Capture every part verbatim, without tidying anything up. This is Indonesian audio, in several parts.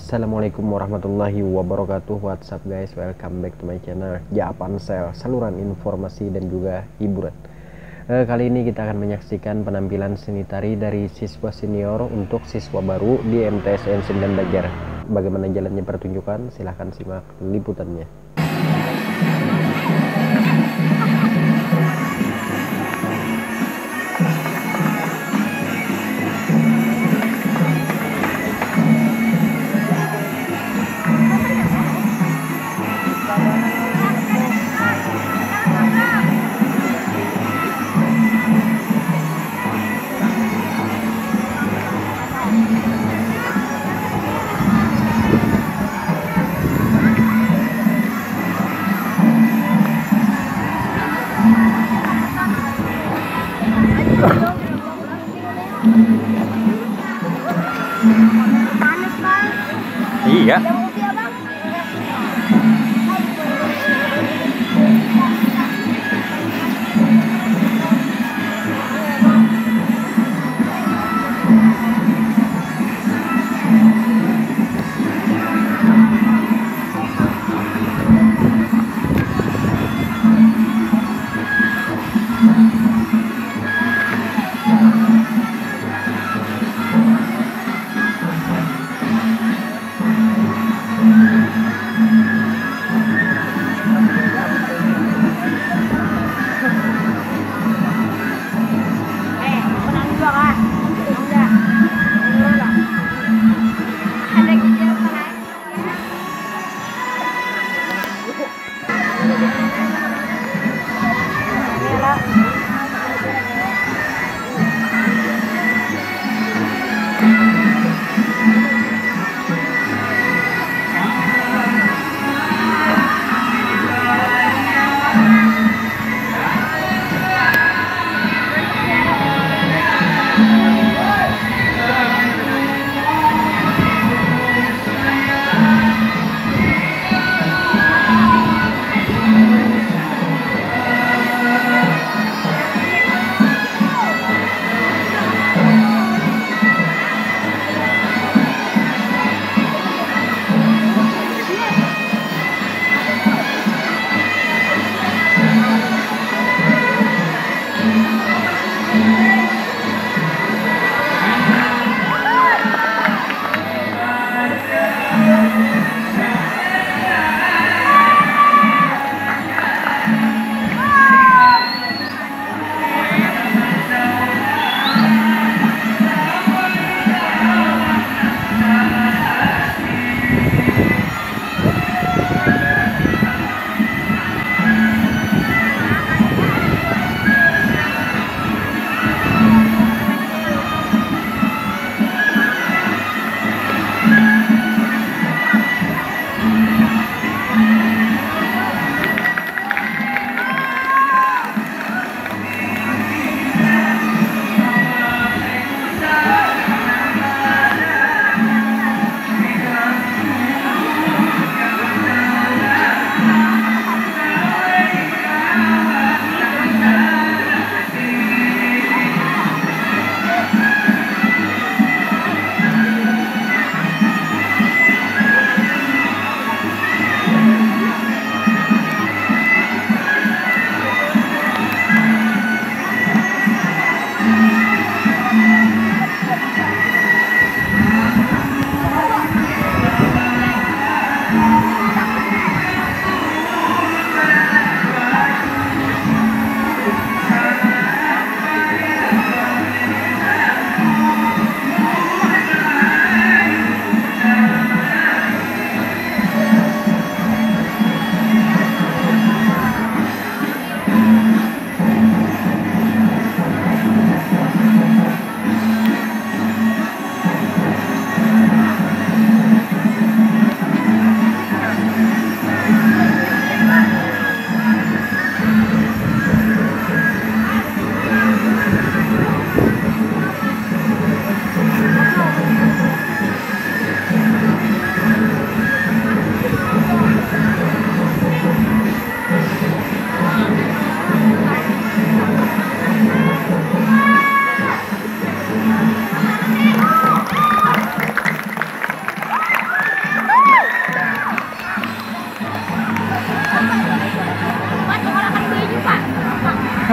Assalamualaikum warahmatullahi wabarakatuh. What's up guys, welcome back to my channel Japansel, saluran informasi dan juga hiburan. eh, Kali ini kita akan menyaksikan penampilan seni tari dari siswa senior untuk siswa baru di M T S N sembilan Banjar. Bagaimana jalannya pertunjukan? Silahkan simak liputannya. Iya.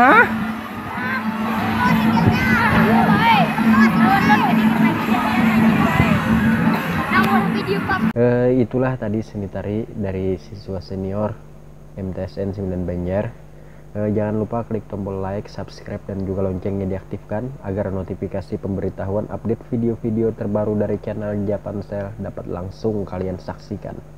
Hah? Uh, itulah tadi seni tari dari siswa senior M T S N sembilan Banjar. Uh, jangan lupa klik tombol like, subscribe, dan juga loncengnya diaktifkan agar notifikasi pemberitahuan update video-video terbaru dari channel Japansel dapat langsung kalian saksikan.